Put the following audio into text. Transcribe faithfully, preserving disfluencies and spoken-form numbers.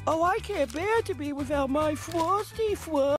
Oh, I can't bear to be without my Frosty Fwo.